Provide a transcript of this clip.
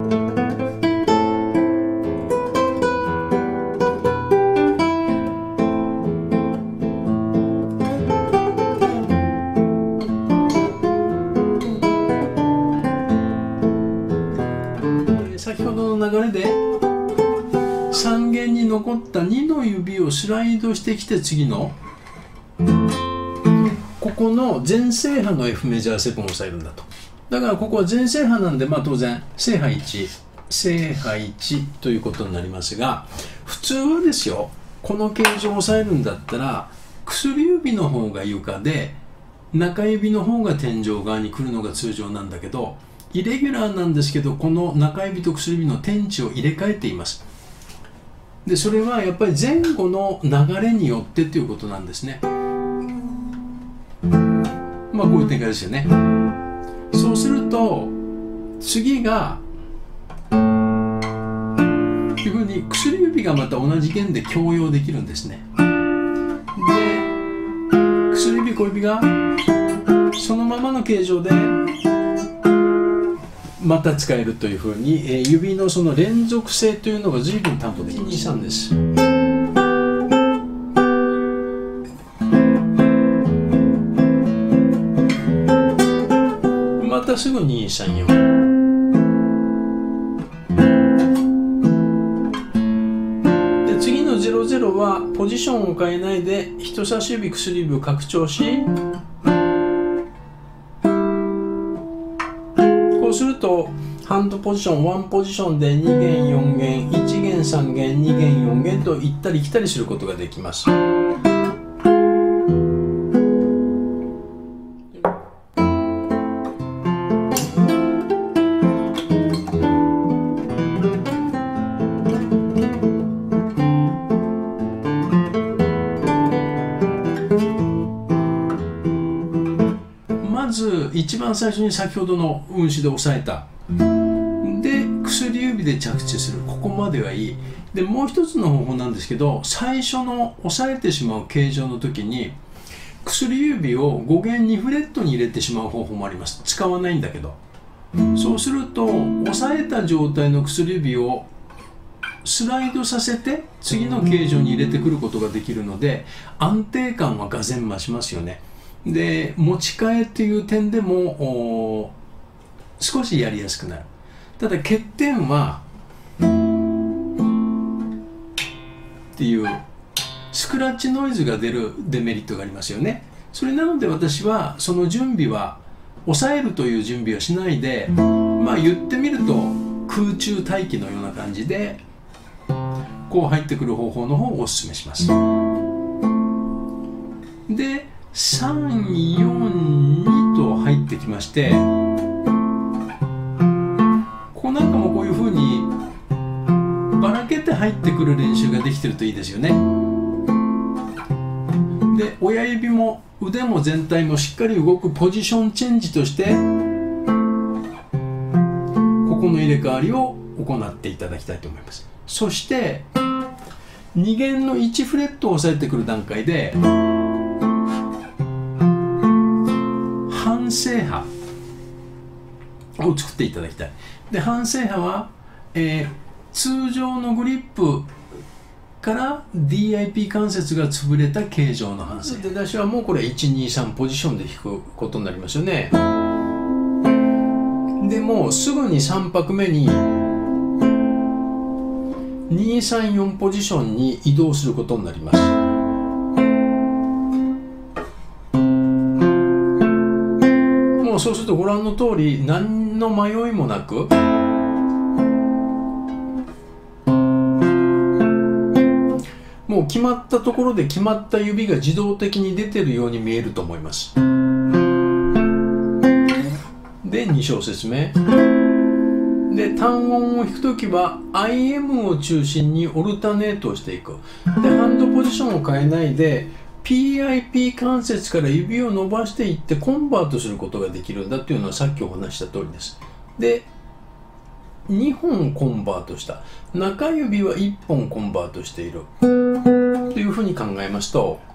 先ほどの流れで3弦に残った2の指をスライドしてきて、次のここの全制波の F メジャーセブンを押さえるんだと。だからここは全制波なんで、当然正波1、正波1ということになりますが、普通はですよ、この形状を押さえるんだったら薬指の方が床で中指の方が天井側に来るのが通常なんだけど、イレギュラーなんですけど、この中指と薬指の天地を入れ替えています。でそれはやっぱり前後の流れによってということなんですね。こういう展開ですよね。そうすると次がこういうふうに薬指がまた同じ弦で強要できるんですね。で薬指小指がそのままの形状でまた使えるというふうに、指のその連続性というのが随分担保できます。1、2、3です。またすぐ2、3、4で、次の00はポジションを変えないで人差し指薬指を拡張し、こうするとハンドポジション1ポジションで2弦4弦1弦3弦2弦4弦と行ったり来たりすることができます。まず一番最初に先ほどの運指で押さえたで薬指で着地する、ここまではいい。でもう一つの方法なんですけど、最初の押さえてしまう形状の時に薬指を5弦2フレットに入れてしまう方法もあります。使わないんだけど、そうすると押さえた状態の薬指をスライドさせて次の形状に入れてくることができるので、安定感はがぜん増しますよね。で持ち替えっていう点でも少しやりやすくなる。ただ欠点はっていうスクラッチノイズが出るデメリットがありますよね。それなので私はその準備は抑えるという準備はしないで、言ってみると空中待機のような感じでこう入ってくる方法の方をお勧めします。で3、4、2と入ってきまして、ここなんかもこういうふうにばらけて入ってくる練習ができてるといいですよね。で親指も腕も全体もしっかり動くポジションチェンジとしてここの入れ替わりを行っていただきたいと思います。そして2弦の1フレットを押さえてくる段階で半正波を作っていただきたい。で半正波は、通常のグリップから DIP 関節が潰れた形状の半正波。出だしはもうこれ 1,2,3 ポジションで弾くことになりますよね。でもうすぐに3拍目に2、3、4ポジションに移動することになります。もうそうするとご覧の通り何の迷いもなくもう決まったところで決まった指が自動的に出てるように見えると思います。で2小節目で単音を弾くときは IM を中心にオルタネートをしていく。でハンドポジションを変えないで PIP 関節から指を伸ばしていってコンバートすることができるんだっていうのはさっきお話した通りです。で2本コンバートした中指は1本コンバートしているというふうに考えますと、